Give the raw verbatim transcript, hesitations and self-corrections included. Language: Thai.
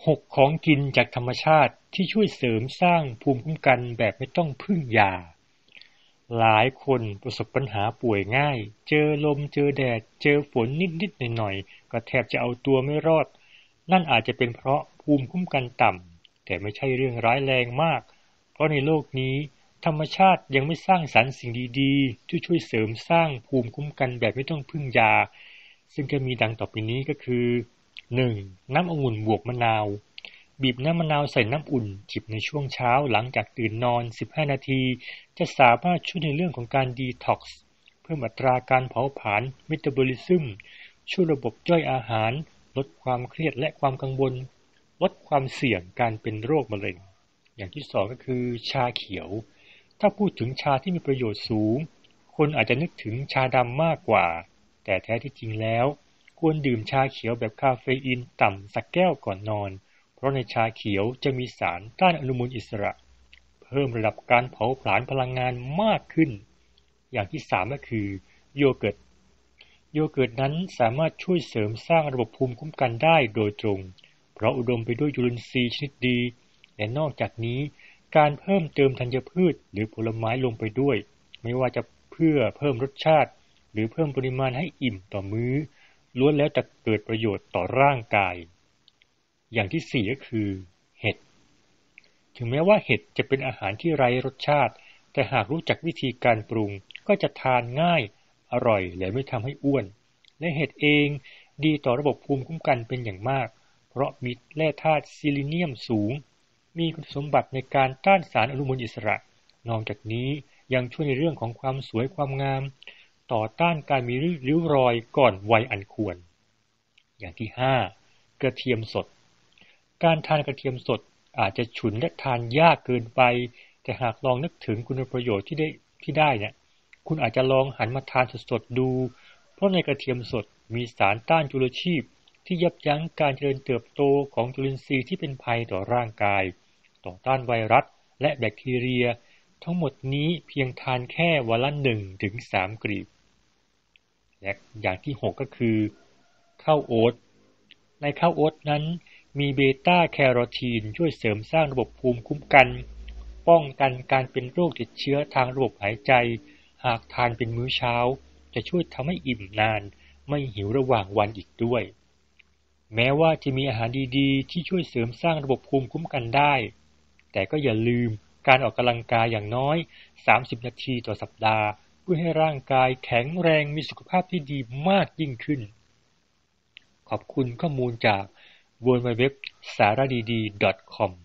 หกของกินจากธรรมชาติที่ช่วยเสริมสร้างภูมิคุ้มกันแบบไม่ต้องพึ่งยาหลายคนประสบปัญหาป่วยง่ายเจอลมเจอแดดเจอฝนนิดๆหน่อยๆก็แทบจะเอาตัวไม่รอดนั่นอาจจะเป็นเพราะภูมิคุ้มกันต่ำแต่ไม่ใช่เรื่องร้ายแรงมากเพราะในโลกนี้ธรรมชาติยังไม่สร้างสรรค์สิ่งดีๆที่ช่วยเสริมสร้างภูมิคุ้มกันแบบไม่ต้องพึ่งยาซึ่งก็มีดังต่อไปนี้ก็คือ หนึ่ง. น้ำองุ่นบวกมะนาวบีบน้ำมะนาวใส่น้ำอุ่นจิบในช่วงเช้าหลังจากตื่นนอนสิบห้านาทีจะสามารถช่วยในเรื่องของการดีท็อกซ์เพิ่มอัตราการเผาผลาญเมตาบอลิซึมช่วยระบบย่อยอาหารลดความเครียดและความกังวลลดความเสี่ยงการเป็นโรคมะเร็งอย่างที่สองก็คือชาเขียวถ้าพูดถึงชาที่มีประโยชน์สูงคนอาจจะนึกถึงชาดำมากกว่าแต่แท้ที่จริงแล้วควรดื่มชาเขียวแบบคาเฟอีนต่ำสักแก้วก่อนนอนเพราะในชาเขียวจะมีสารต้านอนุมูลอิสระเพิ่มระดับการเผาผลาญพลังงานมากขึ้นอย่างที่สามก็คือโยเกิร์ตโยเกิร์ตนั้นสามารถช่วยเสริมสร้างระบบภูมิคุ้มกันได้โดยตรงเพราะอุดมไปด้วยจุลินทรีย์ชนิดดีและนอกจากนี้การเพิ่มเติมธัญพืชหรือผลไม้ลงไปด้วยไม่ว่าจะเพื่อเพิ่มรสชาติหรือเพิ่มปริมาณให้อิ่มต่อมื้อล้วนแล้วแต่เกิดประโยชน์ต่อร่างกายอย่างที่สี่ก็คือเห็ดถึงแม้ว่าเห็ดจะเป็นอาหารที่ไร้รสชาติแต่หากรู้จักวิธีการปรุงก็จะทานง่ายอร่อยและไม่ทำให้อ้วนและเห็ดเองดีต่อระบบภูมิคุ้มกันเป็นอย่างมากเพราะมีแร่ธาตุซิลิเนียมสูงมีคุณสมบัติในการต้านสารอนุมูลอิสระนอกจากนี้ยังช่วยในเรื่องของความสวยความงามต่อต้านการมีริ้วรอยก่อนวัยอันควรอย่างที่ห้ากระเทียมสดการทานกระเทียมสดอาจจะฉุนและทานยากเกินไปแต่หากลองนึกถึงคุณประโยชน์ที่ได้ที่ได้เนี่ยคุณอาจจะลองหันมาทานสดๆดูเพราะในกระเทียมสดมีสารต้านจุลชีพที่ยับยั้งการเจริญเติบโตของจุลินทรีย์ที่เป็นภัยต่อร่างกายต่อต้านไวรัสและแบคทีเรียทั้งหมดนี้เพียงทานแค่วันละ หนึ่งถึงสาม กลีบและอย่างที่หกก็คือข้าวโอ๊ตในข้าวโอ๊ตนั้นมีเบต้าแคโรทีนช่วยเสริมสร้างระบบภูมิคุ้มกันป้องกันการเป็นโรคติดเชื้อทางระบบหายใจหากทานเป็นมื้อเช้าจะช่วยทำให้อิ่มนานไม่หิวระหว่างวันอีกด้วยแม้ว่าจะมีอาหารดีๆที่ช่วยเสริมสร้างระบบภูมิคุ้มกันได้แต่ก็อย่าลืมการออกกำลังกายอย่างน้อยสามสิบนาทีต่อสัปดาห์เพื่อให้ร่างกายแข็งแรงมีสุขภาพที่ดีมากยิ่งขึ้นขอบคุณข้อมูลจาก ดับเบิลยู ดับเบิลยู ดับเบิลยู ดอท สารดี ดี ดอท คอม